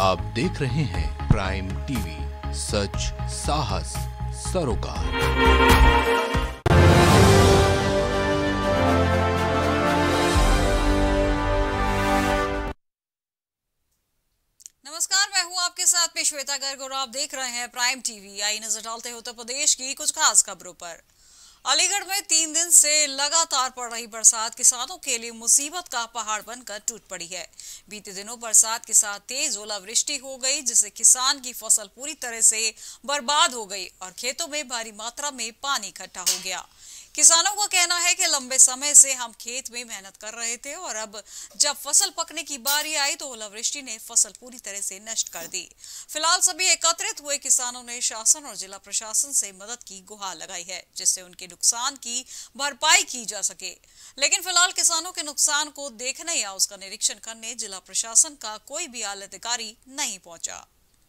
आप देख रहे हैं प्राइम टीवी, सच साहस सरोकार। नमस्कार, मैं हूं आपके साथ में श्वेता गर्ग और आप देख रहे हैं प्राइम टीवी। आई नजर डालते हैं उत्तर प्रदेश की कुछ खास खबरों पर। अलीगढ़ में 3 दिन से लगातार पड़ रही बरसात किसानों के लिए मुसीबत का पहाड़ बनकर टूट पड़ी है। बीते दिनों बरसात के साथ तेज ओलावृष्टि हो गई, जिससे किसान की फसल पूरी तरह से बर्बाद हो गई और खेतों में भारी मात्रा में पानी इकट्ठा हो गया। किसानों का कहना है कि लंबे समय से हम खेत में मेहनत कर रहे थे और अब जब फसल पकने की बारी आई तो ओलावृष्टि ने फसल पूरी तरह से नष्ट कर दी। फिलहाल सभी एकत्रित हुए किसानों ने शासन और जिला प्रशासन से मदद की गुहार लगाई है, जिससे उनके नुकसान की भरपाई की जा सके। लेकिन फिलहाल किसानों के नुकसान को देखने या उसका निरीक्षण करने जिला प्रशासन का कोई भी आला अधिकारी नहीं पहुंचा।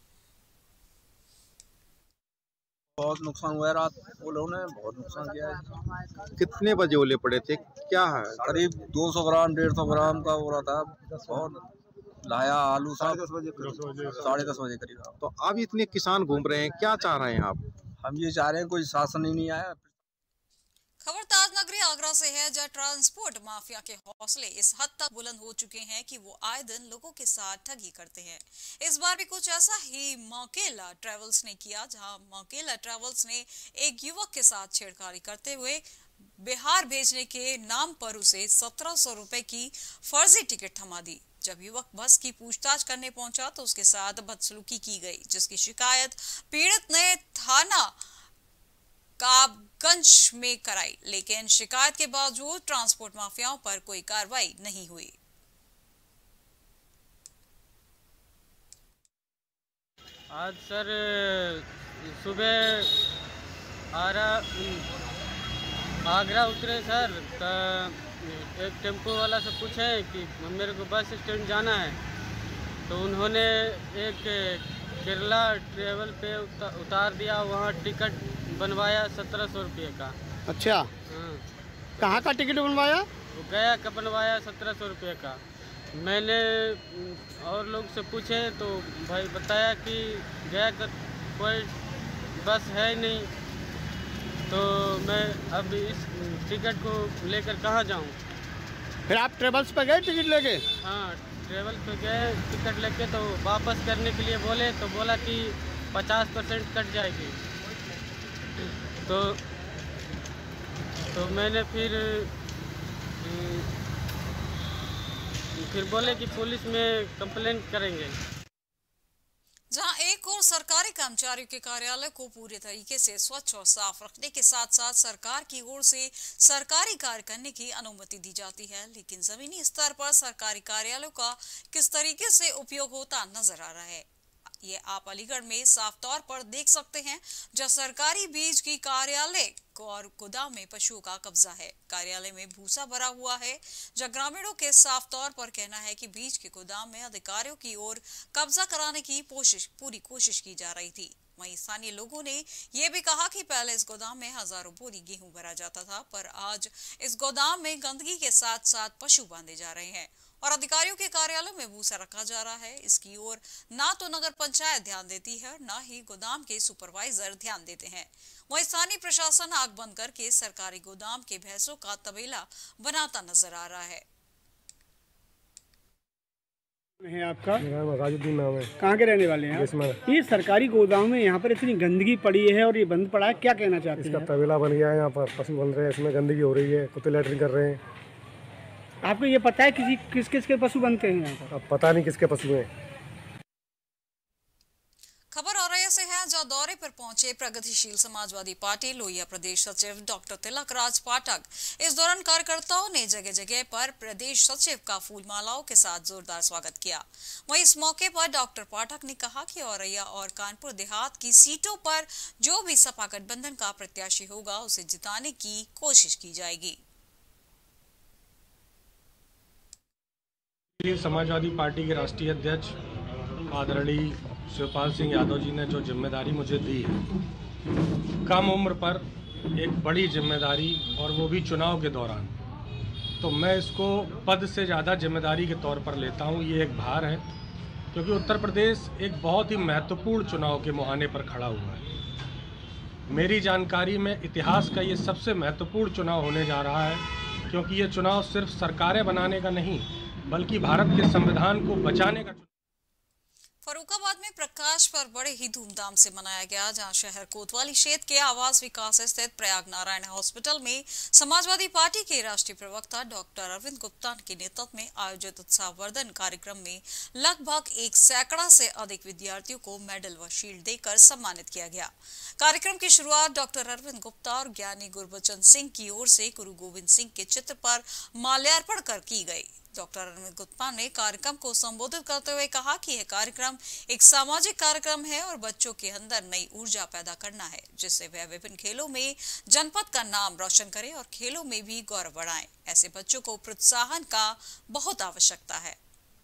बहुत नुकसान हुआ है। रात ओलों ने बहुत नुकसान किया है। कितने बजे ओले पड़े थे, क्या है? करीब 200 ग्राम 150 ग्राम का हो रहा था। बहुत लाया आलू सब 10:30 बजे करीब। तो अब इतने किसान घूम रहे हैं, क्या चाह रहे हैं आप? हम ये चाह रहे हैं कोई शासन ही नहीं आया। खबर ताजनगरी आगरा से है, जहां ट्रांसपोर्ट माफिया के हौसले इस हद तक बुलंद हो चुके हैं कि वो आए दिन लोगों के साथ ठगी करते हैं। इस बार भी कुछ ऐसा ही मौकेला ट्रेवल्स ने किया, जहां मौकेला ट्रेवल्स ने एक युवक के साथ छेड़खानी करते हुए बिहार भेजने के नाम पर उसे 1700 रुपए की फर्जी टिकट थमा दी। जब युवक बस की पूछताछ करने पहुंचा तो उसके साथ बदसलूकी की गई, जिसकी शिकायत पीड़ित ने थाना काबगंज में कराई, लेकिन शिकायत के बावजूद ट्रांसपोर्ट माफियाओं पर कोई कार्रवाई नहीं हुई। आज सर सुबह आगरा उतरे सर, तो एक टेम्पो वाला से पूछे कि मेरे को बस स्टैंड जाना है, तो उन्होंने एक केरला ट्रेवल पे उतार दिया। वहाँ टिकट बनवाया 1700 रुपये का। अच्छा, हाँ। कहाँ का टिकट बनवाया? वो गया का बनवाया 1700 रुपये का। मैंने और लोग से पूछे तो भाई बताया कि गया का कोई बस है नहीं, तो मैं अब इस टिकट को लेकर कहाँ जाऊँ। फिर आप ट्रेवल्स पे गए टिकट लेके? हाँ, ट्रेवल पे गए टिकट लेके, तो वापस करने के लिए बोले तो बोला कि 50% कट जाएगी। तो मैंने फिर बोले कि पुलिस में कंप्लेंट करेंगे। जहां एक और सरकारी कर्मचारियों के कार्यालय को पूरे तरीके से स्वच्छ और साफ रखने के साथ साथ सरकार की ओर से सरकारी कार्य करने की अनुमति दी जाती है, लेकिन जमीनी स्तर पर सरकारी कार्यालयों का किस तरीके से उपयोग होता नजर आ रहा है, ये आप अलीगढ़ में साफ तौर पर देख सकते हैं, जहां सरकारी बीज की कार्यालय और गोदाम में पशुओं का कब्जा है। कार्यालय में भूसा भरा हुआ है, जहां ग्रामीणों के साफ तौर पर कहना है कि बीज के गोदाम में अधिकारियों की ओर कब्जा कराने की पूरी कोशिश की जा रही थी। वहीं स्थानीय लोगों ने यह भी कहा कि पहले इस गोदाम में हजारों बोरी गेहूं भरा जाता था, पर आज इस गोदाम में गंदगी के साथ साथ पशु बांधे जा रहे हैं और अधिकारियों के कार्यालय में भूसा रखा जा रहा है। इसकी ओर ना तो नगर पंचायत ध्यान देती है और ना ही गोदाम के सुपरवाइजर ध्यान देते हैं। वहीं स्थानीय प्रशासन आग बंद करके सरकारी गोदाम के भैंसों का तबेला बनाता नजर आ रहा है। है आपका? राजुद्दीन नाम है। कहाँ के रहने वाले हैं आप? ये सरकारी गोदाम में यहाँ पर इतनी गंदगी पड़ी है और ये बंद पड़ा है, क्या कहना चाहते हैं? इसका तबेला बन गया है, यहाँ पर पशु बन रहे हैं, इसमें गंदगी हो रही है, कुत्ते लैटरिन कर रहे हैं। आपको ये पता है किस किस के पशु बनते हैं यहाँ पर? अब पता नहीं किसके पशु हैं। खबर औरैया से है, जहां दौरे पर पहुंचे प्रगतिशील समाजवादी पार्टी लोहिया प्रदेश सचिव डॉक्टर तिलक राज पाठक। इस दौरान कार्यकर्ताओं ने जगह जगह पर प्रदेश सचिव का फूल मालाओं के साथ जोरदार स्वागत किया। वहीं इस मौके पर डॉक्टर पाठक ने कहा कि औरैया और कानपुर देहात की सीटों पर जो भी सपा गठबंधन का प्रत्याशी होगा उसे जिताने की कोशिश की जाएगी। समाजवादी पार्टी के राष्ट्रीय अध्यक्ष आदरणीय शिवपाल सिंह यादव जी ने जो जिम्मेदारी मुझे दी है, कम उम्र पर एक बड़ी जिम्मेदारी और वो भी चुनाव के दौरान, तो मैं इसको पद से ज़्यादा जिम्मेदारी के तौर पर लेता हूँ। ये एक भार है, क्योंकि उत्तर प्रदेश एक बहुत ही महत्वपूर्ण चुनाव के मुहाने पर खड़ा हुआ है। मेरी जानकारी में इतिहास का ये सबसे महत्वपूर्ण चुनाव होने जा रहा है, क्योंकि ये चुनाव सिर्फ सरकारें बनाने का नहीं बल्कि भारत के संविधान को बचाने का। फर्रुखाबाद में प्रकाश पर्व बड़े ही धूमधाम से मनाया गया, जहां शहर कोतवाली क्षेत्र के आवास विकास स्थित प्रयाग नारायण हॉस्पिटल में समाजवादी पार्टी के राष्ट्रीय प्रवक्ता डॉक्टर अरविंद गुप्ता के नेतृत्व में आयोजित उत्साहवर्धन कार्यक्रम में लगभग 100 से अधिक विद्यार्थियों को मेडल व शील्ड देकर सम्मानित किया गया। कार्यक्रम की शुरुआत डॉक्टर अरविंद गुप्ता और ज्ञानी गुरबचन सिंह की ओर से गुरु गोविंद सिंह के चित्र पर माल्यार्पण कर की गई। डॉक्टर अरविंद गुप्ता ने कार्यक्रम को संबोधित करते हुए कहा कि यह कार्यक्रम एक सामाजिक कार्यक्रम है और बच्चों के अंदर नई ऊर्जा पैदा करना है, जिससे वह विभिन्न खेलों में जनपद का नाम रोशन करें और खेलों में भी गौरव बढ़ाएं। ऐसे बच्चों को प्रोत्साहन का बहुत आवश्यकता है।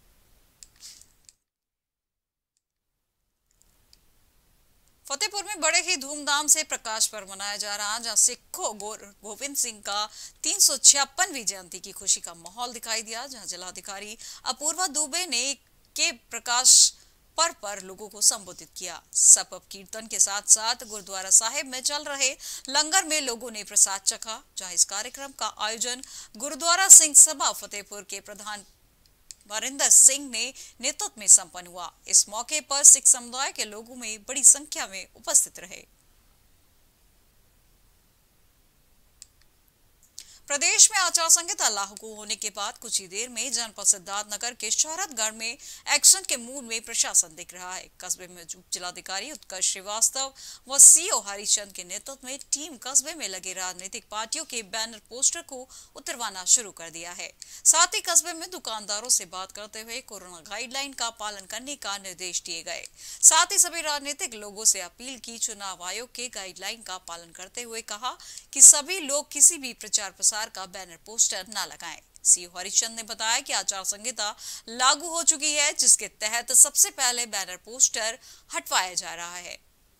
फतेहपुर में बड़े ही धूमधाम से प्रकाश पर्व मनाया जा रहा है, जहां सिखों गोविंद सिंह का 356वीं जयंती की खुशी का माहौल दिखाई दिया। जहां जिलाधिकारी अपूर्वा दुबे ने के प्रकाश पर्व पर लोगों को संबोधित किया। सपब कीर्तन के साथ साथ गुरुद्वारा साहिब में चल रहे लंगर में लोगों ने प्रसाद चखा। जहां इस कार्यक्रम का आयोजन गुरुद्वारा सिंह सभा फतेहपुर के प्रधान वरिंदर सिंह ने नेतृत्व में संपन्न हुआ। इस मौके पर सिख समुदाय के लोगों में बड़ी संख्या में उपस्थित रहे। प्रदेश में आचार संहिता लागू होने के बाद कुछ ही देर में जनपद सिद्धार्थनगर के शोहरतगढ़ में एक्शन के मूड में प्रशासन दिख रहा है। कस्बे में जिलाधिकारी उत्कर्ष श्रीवास्तव व सीओ हरिचंद के नेतृत्व में टीम कस्बे में लगे राजनीतिक पार्टियों के बैनर पोस्टर को उतरवाना शुरू कर दिया है। साथ ही कस्बे में दुकानदारों से बात करते हुए कोरोना गाइडलाइन का पालन करने का निर्देश दिए गए। साथ ही सभी राजनीतिक लोगों से अपील की चुनाव आयोग के गाइडलाइन का पालन करते हुए कहा कि सभी लोग किसी भी प्रचार प्रसार का बैनर पोस्टर न लगाएं। सीओ हरिचंद ने बताया कि आचार संहिता लागू हो चुकी है, जिसके तहत सबसे पहले बैनर पोस्टर हटवाया जा रहा है।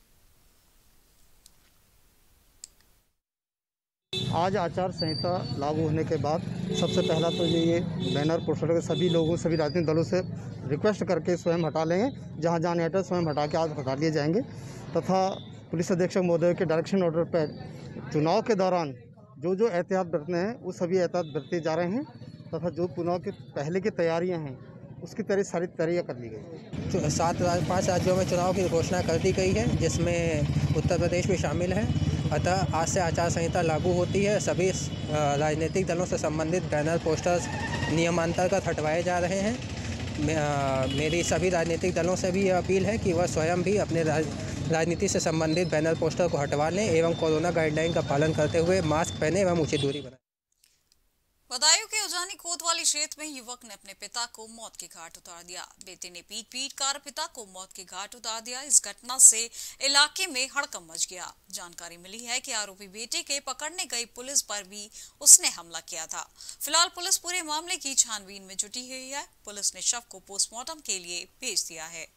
आज आचार संहिता लागू होने के बाद सबसे पहला तो ये बैनर पोस्टर के सभी लोगों सभी राजनीतिक दलों से रिक्वेस्ट करके स्वयं हटा लेंगे। जहां जहां नेट स्वयं हटा के आज हटा लिए जाएंगे तथा पुलिस अधीक्षक महोदय के डायरेक्शन ऑर्डर पर चुनाव के दौरान जो एहतियात बरतने हैं वो सभी एहतियात बरते जा रहे हैं तथा जो चुनाव के पहले की तैयारियां हैं उसकी सारी तैयारियां कर ली गई। 5 राज्यों में चुनाव की घोषणा कर दी गई है, जिसमें उत्तर प्रदेश भी शामिल है। अतः आज से आचार संहिता लागू होती है। सभी राजनीतिक दलों से संबंधित बैनर पोस्टर्स नियमांतर्गत हटवाए जा रहे हैं। मेरी सभी राजनीतिक दलों से भी यह अपील है कि वह स्वयं भी अपने राजनीति से संबंधित बैनर पोस्टर को हटवा लें एवं कोरोना गाइडलाइन का पालन करते हुए मास्क पहने एवं उचित दूरी बनाएं। बदायूं के उजानी कोतवाली क्षेत्र में युवक ने अपने पिता को मौत के घाट उतार दिया। बेटे ने पीट कर पिता को मौत के घाट उतार दिया। इस घटना से इलाके में हड़कंप मच गया। जानकारी मिली है कि आरोपी बेटे के पकड़ने गई पुलिस पर भी उसने हमला किया था। फिलहाल पुलिस पूरे मामले की छानबीन में जुटी हुई है। पुलिस ने शव को पोस्टमार्टम के लिए भेज दिया है।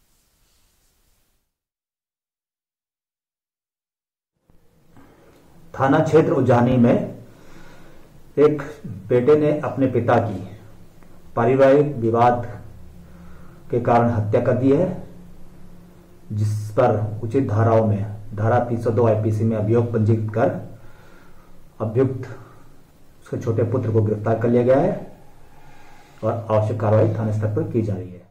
थाना क्षेत्र उजानी में एक बेटे ने अपने पिता की पारिवारिक विवाद के कारण हत्या कर दी है, जिस पर उचित धाराओं में धारा 302 आईपीसी में अभियोग पंजीकृत कर अभियुक्त उसके छोटे पुत्र को गिरफ्तार कर लिया गया है और आवश्यक कार्रवाई थाने स्तर पर की जा रही है।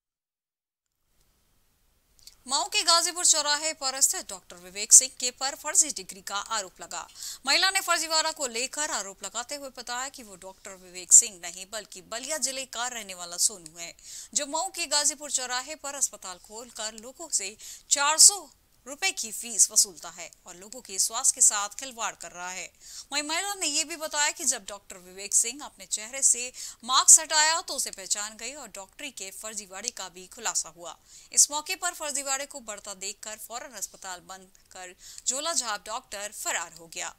मऊ के गाजीपुर चौराहे पर स्थित डॉक्टर विवेक सिंह के पर फर्जी डिग्री का आरोप लगा। महिला ने फर्जीवाड़ा को लेकर आरोप लगाते हुए बताया कि वो डॉक्टर विवेक सिंह नहीं बल्कि बलिया जिले का रहने वाला सोनू है, जो मऊ के गाजीपुर चौराहे पर अस्पताल खोलकर लोगों से 400 रुपए की फीस वसूलता है और लोगों के स्वास्थ्य के साथ खिलवाड़ कर रहा है। वहीं महिला ने यह भी बताया कि जब डॉक्टर विवेक सिंह अपने चेहरे से मास्क हटाया तो उसे पहचान गई और डॉक्टरी के फर्जीवाड़े का भी खुलासा हुआ। इस मौके पर फर्जीवाड़े को बढ़ता देखकर फौरन अस्पताल बंद कर झोला झाप डॉक्टर फरार हो गया।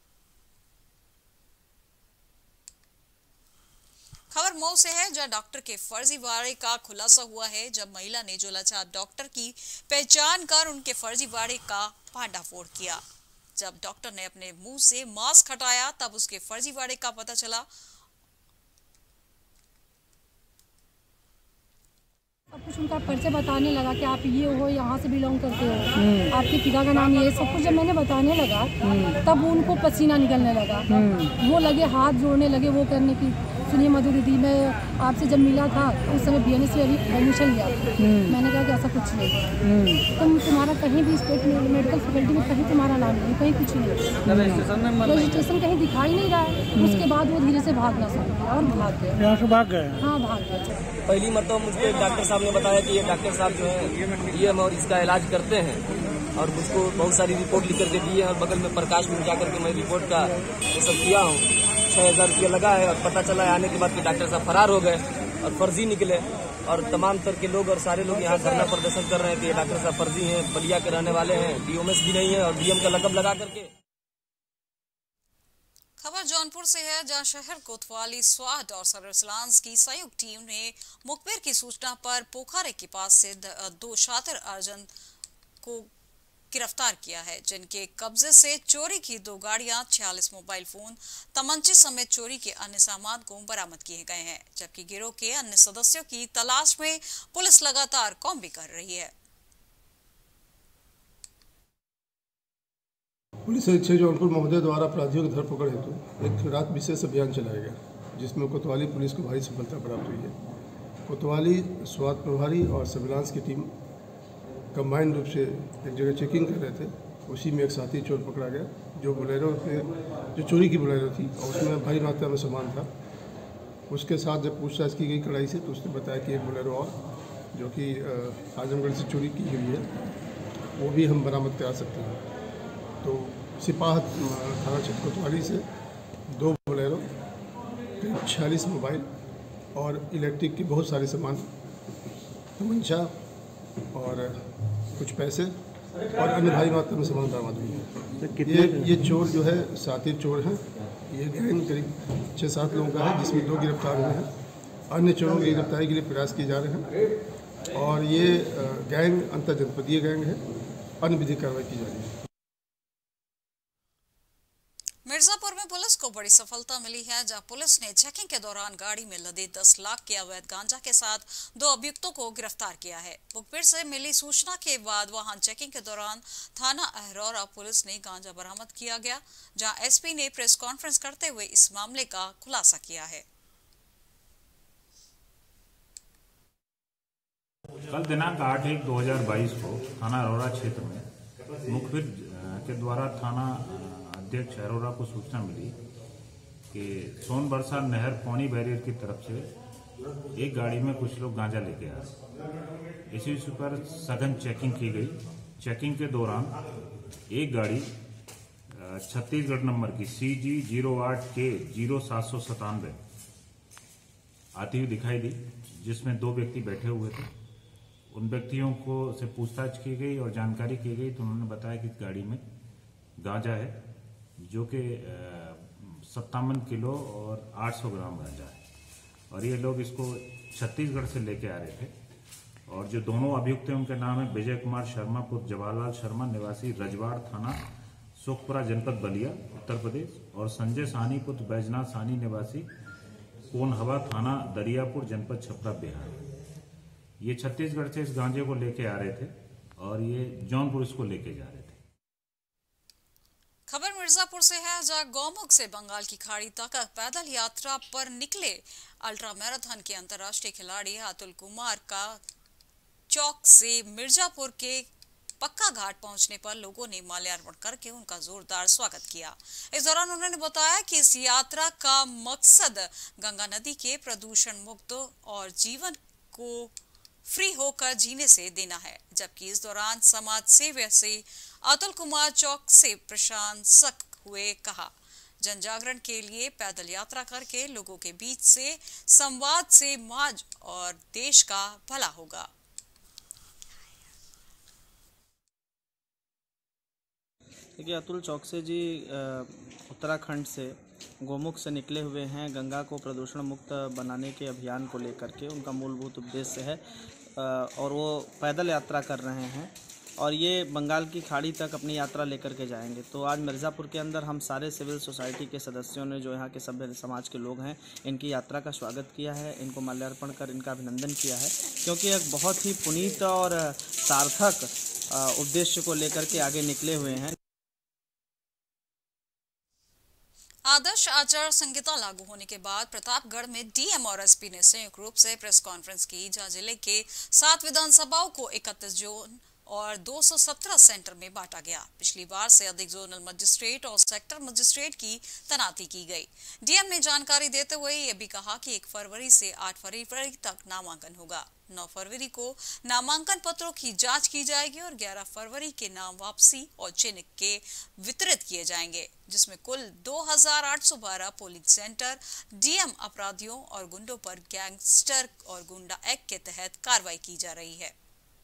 खबर मऊ से है, जहां डॉक्टर के फर्जीवाड़े का खुलासा हुआ है। जब महिला ने झोलाछाप डॉक्टर की पहचान कर उनके फर्जीवाड़े का भांडाफोड़ किया। जब डॉक्टर ने अपने मुंह से मास्क हटाया तब उसके फर्जीवाड़े का पता चला। कुछ उनका परिचय बताने लगा कि आप ये हो, यहाँ से बिलोंग करते हो, आपके पिता का नाम ये, सब कुछ जब मैंने बताने लगा तब उनको पसीना निकलने लगा। वो लगे हाथ जोड़ने लगे, वो करने की। सुनिए मधु दीदी, मैं आपसे जब मिला था उस समय BNS में अभी एडमिशन लिया, मैंने कहा कि ऐसा कुछ नहीं, तुम्हारा कहीं भी स्टेट मेडिकल फैकल्टी में कहीं तुम्हारा नाम नहीं, कहीं कुछ नहीं, रजिस्ट्रेशन कहीं दिखाई नहीं रहा है। उसके बाद वो धीरे से भागना शुरू किया और भाग गए। यहाँ से भाग गए? हाँ, भाग गए। पहली मरतबा मुझको एक डॉक्टर साहब ने बताया कि ये डॉक्टर साहब जो है ये और इसका इलाज करते हैं, और मुझको बहुत सारी रिपोर्ट लिख करके दी है, और बगल में प्रकाश में जा करके मैं रिपोर्ट का वो सब किया हूँ। 6,000 रुपया लगा है, और पता चला आने के बाद कि डॉक्टर साहब फरार हो गए और फर्जी निकले, और तमाम तरह के लोग और सारे लोग यहाँ धरना प्रदर्शन कर रहे हैं कि ये डॉक्टर साहब फर्जी हैं, बलिया के रहने वाले हैं, DOMS भी नहीं है, और DM का लकब लगा करके। खबर जौनपुर से है, जहां शहर कोतवाली स्वाट और सर्विलांस की संयुक्त टीम ने मुखबिर की सूचना पर पोखरे के पास से 2 शातिर अर्जन को गिरफ्तार किया है, जिनके कब्जे से चोरी की 2 गाड़ियां, 46 मोबाइल फोन, तमंचे समेत चोरी के अन्य सामान को बरामद किए गए हैं। जबकि गिरोह के अन्य सदस्यों की तलाश में पुलिस लगातार कॉम्बी कर रही है। पुलिस अधीक्षक जौनपुर महोदय द्वारा अपराधियों की धरपकड़ हेतु एक रात विशेष अभियान चलाया गया, जिसमें कोतवाली पुलिस को भारी सफलता प्राप्त हुई है। कोतवाली स्वास्थ्य प्रभारी और सर्विलांस की टीम कंबाइंड रूप से एक जगह चेकिंग कर रहे थे, उसी में एक साथी चोर पकड़ा गया, जो बोलेरो पे जो चोरी की बोलेरो थी और उसमें भारी मात्रा में सामान था। उसके साथ जब पूछताछ की गई कड़ाई से, तो उसने बताया कि एक बोलेरो और जो कि आजमगढ़ से चोरी की हुई है, वो भी हम बरामद करा सकते हैं। तो सिपाह थाना क्षेत्र कोतवाली से 2 बोलेरो, 46 मोबाइल और इलेक्ट्रिक की बहुत सारे सामान, तमंचा और कुछ पैसे और अन्य भारी मात्रा में सामान बरामद हुई है। ये चोर जो है साथी चोर हैं। ये गैंग करीब 6-7 लोगों का है, जिसमें 2 गिरफ्तार हुए हैं। अन्य चोरों की गिरफ्तारी के लिए प्रयास किए जा रहे हैं, और ये गैंग अंतर जनपदीय गैंग है। अन्य विधिक कार्रवाई की जा रही है। मिर्जापुर में पुलिस को बड़ी सफलता मिली है, जहां पुलिस ने चेकिंग के दौरान गाड़ी में लदे 10 लाख के अवैध गांजा के साथ 2 अभियुक्तों को गिरफ्तार किया है। मुखबिर से मिली सूचना के बाद वाहन चेकिंग के दौरान थाना अहरौरा पुलिस ने गांजा बरामद किया गया, जहां SP ने प्रेस कॉन्फ्रेंस करते हुए इस मामले का खुलासा किया है। कल दिनांक 8/1/2022 को थाना अहरौरा क्षेत्र में मुखबिर के द्वारा थाना अध्यक्ष अहरौरा को सूचना मिली कि सोनबरसा नहर पौनी बैरियर की तरफ से एक गाड़ी में कुछ लोग गांजा लेके आ रहे। इसी पर सघन चेकिंग की गई। चेकिंग के दौरान एक गाड़ी छत्तीसगढ़ नंबर की CG 08K 0797 आती हुई दिखाई दी, जिसमें 2 व्यक्ति बैठे हुए थे। उन व्यक्तियों को से पूछताछ की गई और जानकारी की गई, तो उन्होंने बताया कि इस गाड़ी में गांजा है, जो कि 57 किलो और 800 ग्राम गांजा है, और ये लोग इसको छत्तीसगढ़ से लेके आ रहे थे। और जो दोनों अभियुक्त हैं उनके नाम है विजय कुमार शर्मा पुत्र जवाहरलाल शर्मा, निवासी रजवाड़ थाना सुखपुरा जनपद बलिया उत्तर प्रदेश, और संजय साहनी पुत्र बैजनाथ साहनी, निवासी कोनहवा थाना दरियापुर जनपद छपरा बिहार। ये छत्तीसगढ़ से इस गांजे को लेके आ रहे थे और ये जौनपुर इसको लेके जा रहे थे। खबर मिर्जापुर से है, जहां गौमुख से बंगाल की खाड़ी तक पैदल यात्रा पर निकले अल्ट्रा मैराथन के अंतर्राष्ट्रीय खिलाड़ी अतुल कुमार का चौक से मिर्जापुर के पक्का घाट पहुंचने पर लोगों ने माल्यार्पण करके उनका जोरदार स्वागत किया। इस दौरान उन्होंने बताया कि इस यात्रा का मकसद गंगा नदी के प्रदूषण मुक्त और जीवन को फ्री होकर जीने से देना है। जबकि इस दौरान समाज सेवा से अतुल कुमार चौक से प्रशंसक हुए, कहा जन जागरण के लिए पैदल यात्रा करके लोगों के बीच से संवाद से समाज और देश का भला होगा। देखिए, अतुल चौकसे जी उत्तराखंड से गौमुख से निकले हुए हैं गंगा को प्रदूषण मुक्त बनाने के अभियान को लेकर के। उनका मूलभूत उद्देश्य है और वो पैदल यात्रा कर रहे हैं। और ये बंगाल की खाड़ी तक अपनी यात्रा लेकर के जाएंगे। तो आज मिर्ज़ापुर के अंदर हम सारे सिविल सोसाइटी के सदस्यों ने, जो यहाँ के सभ्य समाज के लोग हैं, इनकी यात्रा का स्वागत किया है, इनको माल्यार्पण कर इनका अभिनंदन किया है, क्योंकि एक बहुत ही पुनीत और सार्थक उद्देश्य को लेकर के आगे निकले हुए हैं। आदर्श आचार संहिता लागू होने के बाद प्रतापगढ़ में डीएम और एसपी ने संयुक्त रूप से प्रेस कॉन्फ्रेंस की, जहां जिले के 7 विधानसभाओं को 31 जोन और 217 सेंटर में बांटा गया। पिछली बार से अधिक जोनल मजिस्ट्रेट और सेक्टर मजिस्ट्रेट की तैनाती की गई। डीएम ने जानकारी देते हुए यह भी कहा कि 1 फरवरी से 8 फरवरी तक नामांकन होगा। 9 फरवरी को नामांकन पत्रों की जांच की जाएगी और 11 फरवरी के नाम वापसी और चिन्ह के वितरित किए जाएंगे, जिसमें कुल 2812 पोलिंग सेंटर डीएम अपराधियों और गुंडों पर गैंगस्टर और गुंडा एक्ट के तहत कार्रवाई की जा रही है।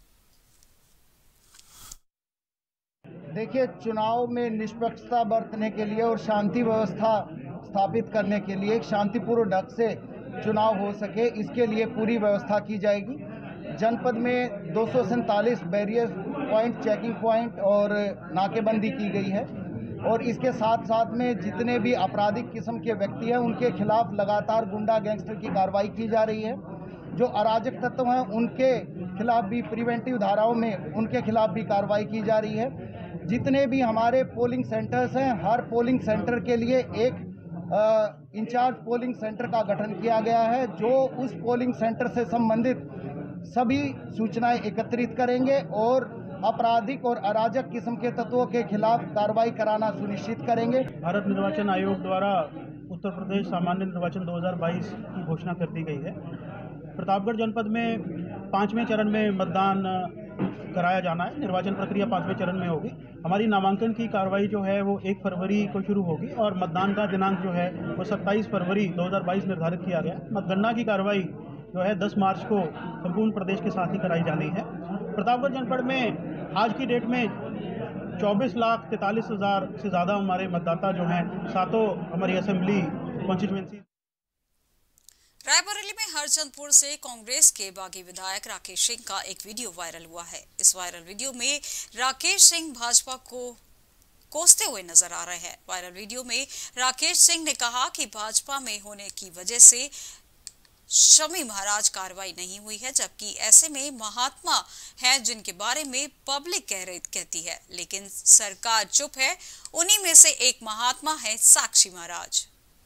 देखिए, चुनाव में निष्पक्षता बरतने के लिए और शांति व्यवस्था स्थापित करने के लिए एक शांतिपूर्ण ढंग से चुनाव हो सके, इसके लिए पूरी व्यवस्था की जाएगी। जनपद में 247 बैरियर पॉइंट, चेकिंग पॉइंट और नाकेबंदी की गई है और इसके साथ साथ में जितने भी आपराधिक किस्म के व्यक्ति हैं उनके खिलाफ लगातार गुंडा गैंगस्टर की कार्रवाई की जा रही है। जो अराजक तत्व हैं उनके खिलाफ भी प्रिवेंटिव धाराओं में उनके खिलाफ भी कार्रवाई की जा रही है। जितने भी हमारे पोलिंग सेंटर्स हैं, हर पोलिंग सेंटर के लिए एक इंचार्ज पोलिंग सेंटर का गठन किया गया है, जो उस पोलिंग सेंटर से संबंधित सभी सूचनाएं एकत्रित करेंगे और आपराधिक और अराजक किस्म के तत्वों के खिलाफ कार्रवाई कराना सुनिश्चित करेंगे। भारत निर्वाचन आयोग द्वारा उत्तर प्रदेश सामान्य निर्वाचन 2022 की घोषणा कर दी गई है। प्रतापगढ़ जनपद में 5वें चरण में मतदान कराया जाना है। निर्वाचन प्रक्रिया 5वें चरण में होगी। हमारी नामांकन की कार्रवाई जो है वो 1 फरवरी को शुरू होगी और मतदान का दिनांक जो है वो 27 फरवरी 2022 निर्धारित किया गया। मतगणना की कार्रवाई जो है 10 मार्च को संपूर्ण प्रदेश के साथ ही कराई जानी है। प्रतापगढ़ जनपद में आज की डेट में 24,43,000 से ज़्यादा हमारे मतदाता जो हैं सातों हमारी असेंबली कॉन्स्टिट्यूएंसी। रायबरेली में हरचंदपुर से कांग्रेस के बागी विधायक राकेश सिंह का एक वीडियो वायरल हुआ है। इस वायरल वीडियो में राकेश सिंह भाजपा को कोसते हुए नजर आ रहे हैं। वायरल वीडियो में राकेश सिंह ने कहा कि भाजपा में होने की वजह से शमी महाराज कार्रवाई नहीं हुई है, जबकि ऐसे में महात्मा हैं जिनके बारे में पब्लिक कहती है, लेकिन सरकार चुप है। उन्हीं में से एक महात्मा है साक्षी महाराज।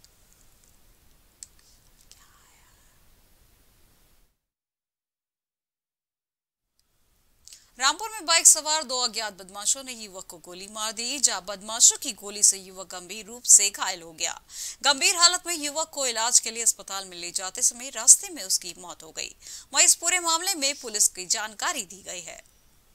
रामपुर में बाइक सवार 2 अज्ञात बदमाशों ने युवक को गोली मार दी, जहां बदमाशों की गोली से युवक गंभीर रूप से घायल हो गया। गंभीर हालत में युवक को इलाज के लिए अस्पताल में ले जाते समय रास्ते में उसकी मौत हो गई। वहीं इस पूरे मामले में पुलिस की जानकारी दी गई है।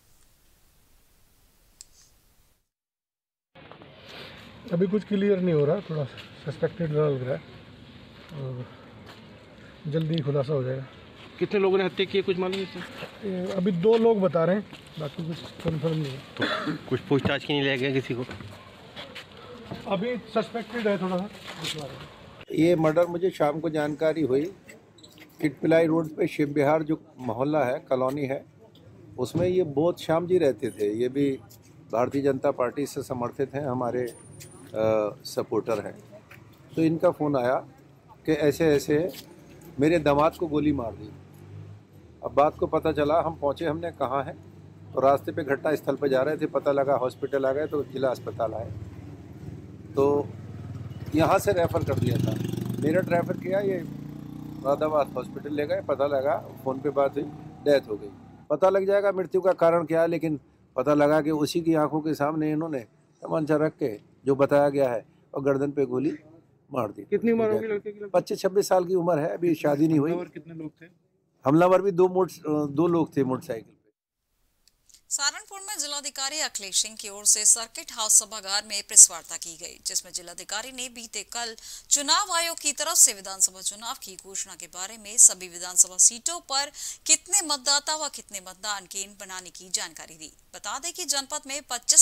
अभी कुछ क्लियर नहीं हो रहा, थोड़ा सस्पेक्टेड लग रहा है और जल्दी खुलासा हो जाएगा। कितने लोगों ने हत्या की है कुछ मालूम है? अभी 2 लोग बता रहे हैं, बाकी कुछ कंफर्म नहीं है। तो कुछ पूछताछ के लिए ले गया किसी को? अभी सस्पेक्टेड है थोड़ा सा। ये मर्डर मुझे शाम को जानकारी हुई। किटपिलाई रोड पे शिव विहार जो मोहल्ला है, कॉलोनी है, उसमें ये बोध श्याम जी रहते थे। ये भी भारतीय जनता पार्टी से समर्थित हैं, हमारे सपोर्टर हैं। तो इनका फ़ोन आया कि ऐसे ऐसे मेरे दामाद को गोली मार दी। अब बात को पता चला, हम पहुंचे, हमने कहाँ है तो रास्ते पे घटना स्थल पे जा रहे थे, पता लगा हॉस्पिटल आ गए तो जिला अस्पताल आए तो यहाँ से रेफ़र कर दिया था। मेरठ रेफ़र किया, ये मुरादाबाद हॉस्पिटल ले गए, पता लगा, फ़ोन पे बात हुई, डेथ हो गई। पता लग जाएगा मृत्यु का कारण क्या है, लेकिन पता लगा कि उसी की आंखों के सामने इन्होंने तमंचा रख के जो बताया गया है और गर्दन पे गोली मार दी। कितनी उम्र होगी लड़के की? 25-26 साल की उम्र है, अभी शादी नहीं हुई। और कितने लोग थे? हमलावर भी 2 लोग थे मोटरसाइकिल। सहारनपुर में जिलाधिकारी अखिलेश सिंह की ओर से सर्किट हाउस सभागार में प्रेस वार्ता की गई, जिसमें जिलाधिकारी ने बीते कल चुनाव आयोग की तरफ से विधानसभा चुनाव की घोषणा के बारे में सभी विधानसभा सीटों पर कितने मतदाता व कितने मतदान केंद्र बनाने की जानकारी दी। बता दें कि जनपद में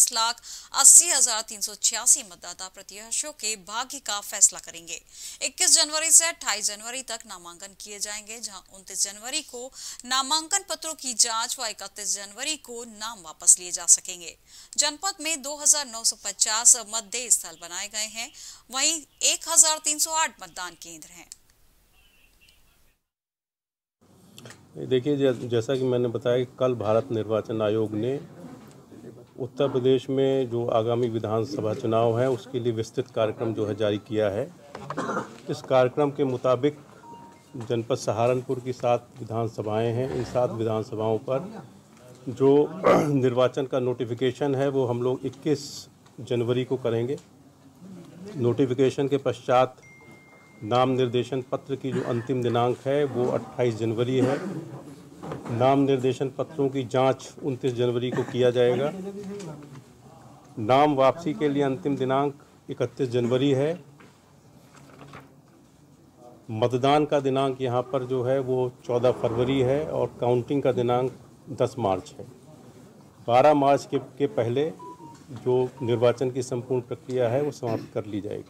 25,80,386 मतदाता प्रत्याशियों के भाग्य का फैसला करेंगे। 21 जनवरी से 28 जनवरी तक नामांकन किए जाएंगे, जहां 29 जनवरी को नामांकन पत्रों की जांच व 31 जनवरी को नाम वापस लिए जा सकेंगे। जनपद में 2950 मतदेय स्थल बनाए गए हैं, वहीं 1308 मतदान केंद्र हैं। देखिए, जैसा कि मैंने बताया कि कल भारत निर्वाचन आयोग ने उत्तर प्रदेश में जो आगामी विधानसभा चुनाव है उसके लिए विस्तृत कार्यक्रम जो है जारी किया है। इस कार्यक्रम के मुताबिक जनपद सहारनपुर की 7 विधानसभाएं हैं। इन 7 विधानसभाओं पर जो निर्वाचन का नोटिफिकेशन है वो हम लोग 21 जनवरी को करेंगे। नोटिफिकेशन के पश्चात नाम निर्देशन पत्र की जो अंतिम दिनांक है वो 28 जनवरी है। नाम निर्देशन पत्रों की जांच 29 जनवरी को किया जाएगा। नाम वापसी के लिए अंतिम दिनांक 31 जनवरी है। मतदान का दिनांक यहाँ पर जो है वो 14 फरवरी है और काउंटिंग का दिनांक 10 मार्च है। 12 मार्च के पहले जो निर्वाचन की संपूर्ण प्रक्रिया है वो समाप्त कर ली जाएगी।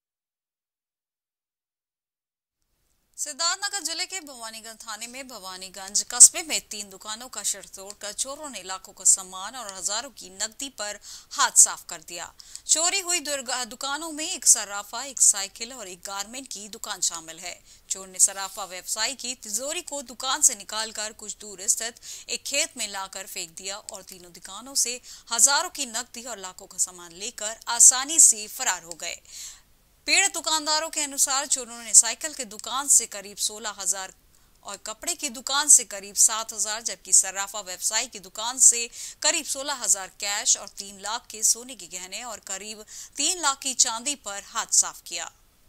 सिद्धार्थनगर जिले के भवानीगंज थाने में भवानीगंज कस्बे में 3 दुकानों का शटर तोड़कर चोरों ने लाखों का सामान और हजारों की नकदी पर हाथ साफ कर दिया। चोरी हुई दुकानों में एक सराफा, एक साइकिल और एक गारमेंट की दुकान शामिल है। चोर ने सराफा व्यवसायी की तिजोरी को दुकान से निकालकर कुछ दूर स्थित एक खेत में लाकर फेंक दिया और तीनों दुकानों से हजारों की नकदी और लाखों का सामान लेकर आसानी से फरार हो गए। पीड़ित दुकानदारों के अनुसार चोरों ने साइकिल की दुकान से करीब 16,000 और कपड़े की दुकान से करीब 7,000 जबकि सराफा व्यवसायी की दुकान से करीब 16,000 कैश और 3 लाख के सोने के गहने और करीब 3 लाख की चांदी पर हाथ साफ किया।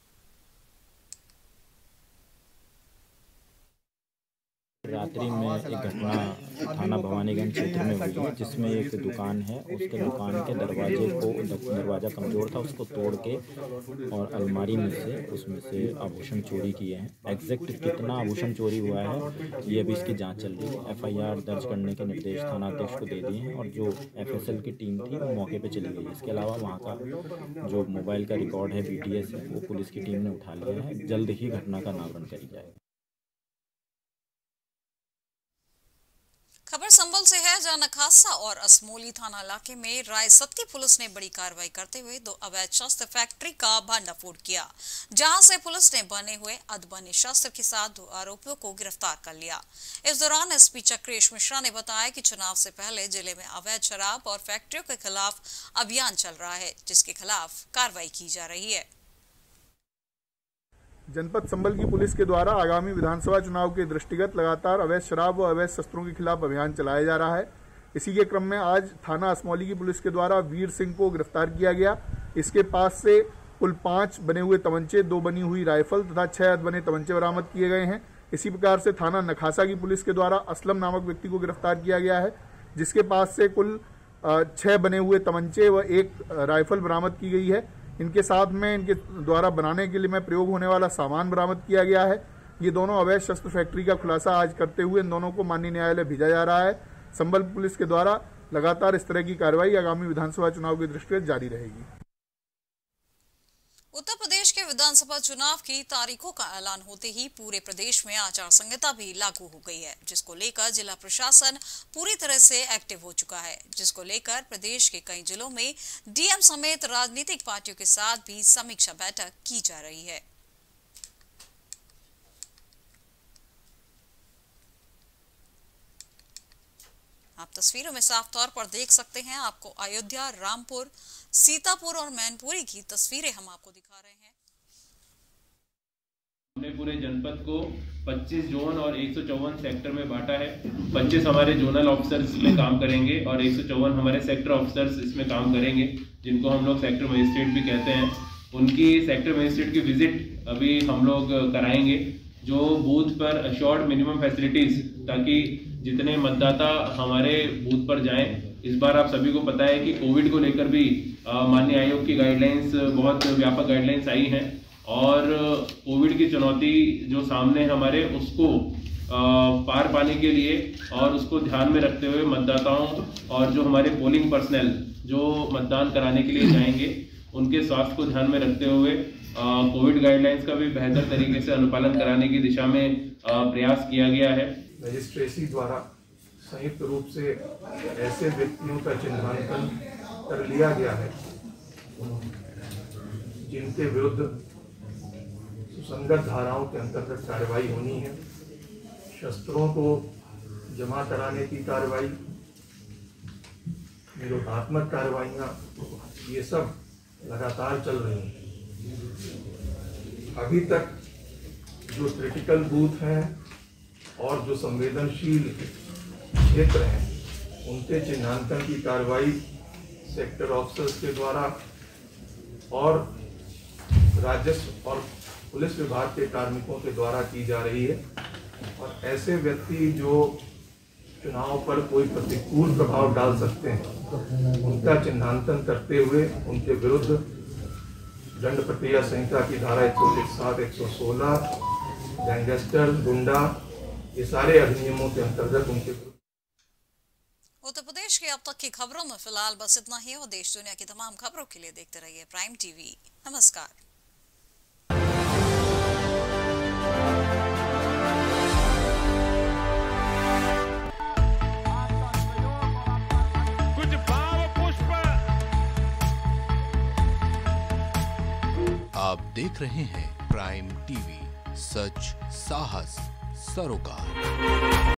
रात्रि में एक घटना थाना भवानीगंज क्षेत्र में हुई है जिसमें एक दुकान है, उसके दुकान के दरवाज़ा कमज़ोर था, उसको तोड़ के और अलमारी में से उसमें से आभूषण चोरी किए हैं। एग्जैक्ट कितना आभूषण चोरी हुआ है ये अभी इसकी जांच चल रही है। FIR दर्ज करने के निर्देश थानाध्यक्ष को दे दिए हैं और जो FSL की टीम थी वो मौके पर चली गई। इसके अलावा वहाँ का जो मोबाइल का रिकॉर्ड है BTS है वो पुलिस की टीम ने उठा लिया है। जल्द ही घटना का अनावरण करी जाएगा। खबर संभल से है, जहां नखासा और असमोली थाना इलाके में रायसत्ती पुलिस ने बड़ी कार्रवाई करते हुए 2 अवैध शस्त्र फैक्ट्री का भंडाफोड़ किया, जहां से पुलिस ने बने हुए अधबने शस्त्र के साथ 2 आरोपियों को गिरफ्तार कर लिया। इस दौरान SP चक्रेश मिश्रा ने बताया कि चुनाव से पहले जिले में अवैध शराब और फैक्ट्रियों के खिलाफ अभियान चल रहा है, जिसके खिलाफ कार्रवाई की जा रही है। जनपद संभल की पुलिस के द्वारा आगामी विधानसभा चुनाव के दृष्टिगत लगातार अवैध शराब व अवैध शस्त्रों के खिलाफ अभियान चलाया जा रहा है। इसी के क्रम में आज थाना असमौली की पुलिस के द्वारा वीर सिंह को गिरफ्तार किया गया। इसके पास से कुल 5 बने हुए तमंचे, 2 बनी हुई राइफल तथा 6 अधबने तमंचे बरामद किए गए हैं। इसी प्रकार से थाना नखासा की पुलिस के द्वारा असलम नामक व्यक्ति को गिरफ्तार किया गया है, जिसके पास से कुल 6 बने हुए तमंचे व 1 राइफल बरामद की गई है। इनके साथ में इनके द्वारा बनाने के लिए में प्रयोग होने वाला सामान बरामद किया गया है। ये दोनों अवैध शस्त्र फैक्ट्री का खुलासा आज करते हुए इन दोनों को माननीय न्यायालय भेजा जा रहा है। संभल पुलिस के द्वारा लगातार इस तरह की कार्रवाई आगामी विधानसभा चुनाव की दृष्टि से जारी रहेगी। उत्तर प्रदेश के विधानसभा चुनाव की तारीखों का ऐलान होते ही पूरे प्रदेश में आचार संहिता भी लागू हो गई है, जिसको लेकर जिला प्रशासन पूरी तरह से एक्टिव हो चुका है, जिसको लेकर प्रदेश के कई जिलों में DM समेत राजनीतिक पार्टियों के साथ भी समीक्षा बैठक की जा रही है। आप तस्वीरों में साफ तौर पर देख सकते हैं, आपको अयोध्या, रामपुर, सीतापुर और मैनपुरी की तस्वीरें हम आपको दिखा रहे हैं। हमने पूरे जनपद को 25 जोन और 154 सेक्टर में बांटा है। 25 हमारे जोनल ऑफिसर्स इसमें काम करेंगे और 154 हमारे सेक्टर ऑफिसर्स इसमें काम करेंगे, जिनको हम लोग सेक्टर मजिस्ट्रेट भी कहते हैं। उनकी सेक्टर मजिस्ट्रेट की विजिट अभी हम लोग कराएंगे, जो बूथ पर अश्योर्ड मिनिमम फैसिलिटीज, ताकि जितने मतदाता हमारे बूथ पर जाएं। इस बार आप सभी को पता है कि कोविड को लेकर भी माननीय आयोग की गाइडलाइंस, बहुत व्यापक गाइडलाइंस आई हैं और कोविड की चुनौती जो सामने हमारे, उसको पार पाने के लिए और उसको ध्यान में रखते हुए मतदाताओं और जो हमारे पोलिंग पर्सनल जो मतदान कराने के लिए जाएंगे, उनके स्वास्थ्य को ध्यान में रखते हुए कोविड गाइडलाइंस का भी बेहतर तरीके से अनुपालन कराने की दिशा में प्रयास किया गया है। रजिस्ट्रेसी द्वारा संयुक्त रूप से ऐसे व्यक्तियों का चिन्हांकन कर लिया गया है जिनके विरुद्ध सुसंगत धाराओं के अंतर्गत कार्रवाई होनी है। शस्त्रों को जमा कराने की कार्रवाई, निरोधात्मक कार्रवाइयाँ, ये सब लगातार चल रही हैं। अभी तक जो क्रिटिकल बूथ हैं और जो संवेदनशील क्षेत्र हैं उनके चिन्हांकन की कार्रवाई सेक्टर ऑफिसर्स के द्वारा और राजस्व और पुलिस विभाग के कार्मिकों के द्वारा की जा रही है। और ऐसे व्यक्ति जो चुनाव पर कोई प्रतिकूल प्रभाव डाल सकते हैं उनका चिन्हांकन करते हुए उनके विरुद्ध दंड प्रक्रिया संहिता की धारा 107, 116, गैंगस्टर, गुंडा, ये सारे अधिनियमों के अंतर्गत उनके। उत्तर प्रदेश की अब तक की खबरों में फिलहाल बस इतना ही और देश दुनिया की तमाम खबरों के लिए देखते रहिए प्राइम टीवी। नमस्कार। आप देख रहे हैं प्राइम टीवी, सच साहस सरोकार।